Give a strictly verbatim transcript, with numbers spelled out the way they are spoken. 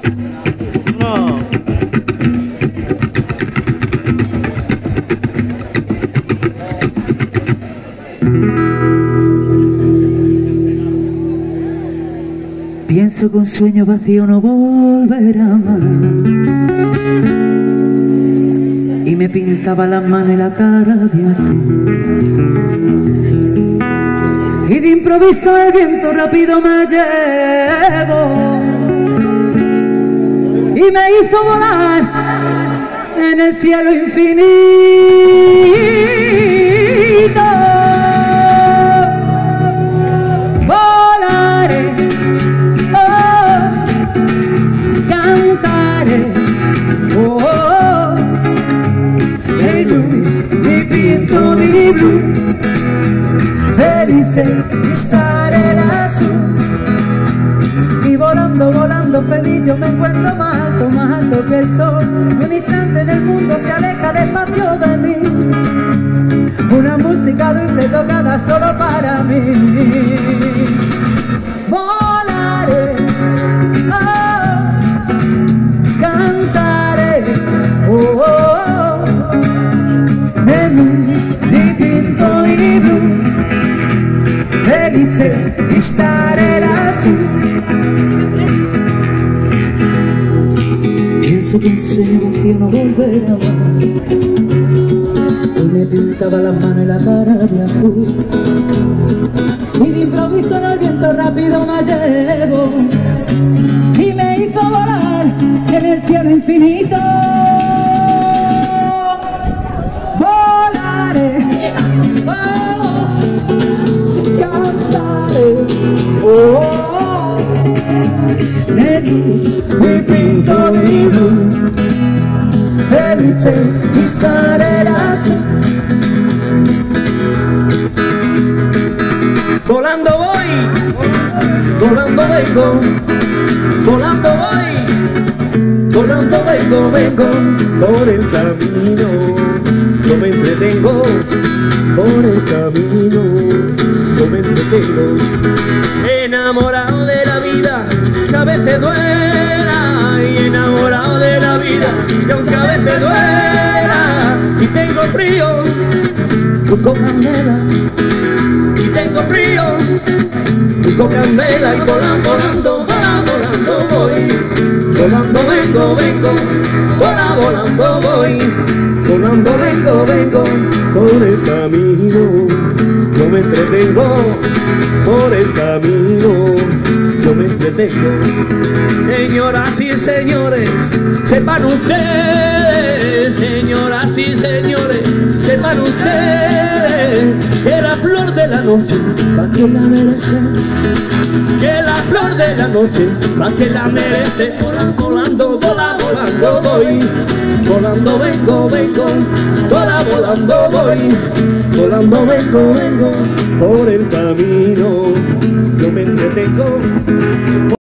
No. Pienso que un sueño vacío no volverá más, y me pintaba las manos y la cara de azul, y de improviso el viento rápido me llevó y me hizo volar en el cielo infinito. Volaré, oh, cantaré, oh, oh, hey blue, di pinto di blu, felice estaré el azul. Y volando, volando feliz yo me encuentro más alto, más alto que el sol. Un instante en el mundo se aleja despacio de mí, una música dulce tocada solo para mí. Volaré, oh, cantaré, oh, oh, en un dipinto di blu, felice estaré el azul. Pienso que un sueño vacío no volverá más, y me pintaba las manos y la cara de azul, y de improviso en el viento rápido me llevó y me hizo volar en el cielo infinito. Volaré, oh, cantaré, oh, oh, mi pinto di blu, felice estaré el azul. Volando voy, volando vengo, volando voy, volando vengo, vengo por el camino. Yo me entretengo por el camino, yo me entretengo. Enamorado de la vida, que a veces duela, y enamorado de la vida, y aunque a veces duela, si tengo frío, busco candela. Si tengo frío, busco candela, y volando, volando, volando, volando voy, volando vengo, vengo, volando, volando voy, volando vengo, vengo por el camino. Yo me entretengo por el camino, yo me entretengo. Señoras y señores, sepan ustedes, señoras y señores, sepan ustedes que la flor de la noche, pa' que la merece, que la flor de la noche, pa' que la merece. Volando, volando, volando, volando voy, volando vengo, vengo, volando, volando voy, volando vengo, vengo por el camino. Yo me entretengo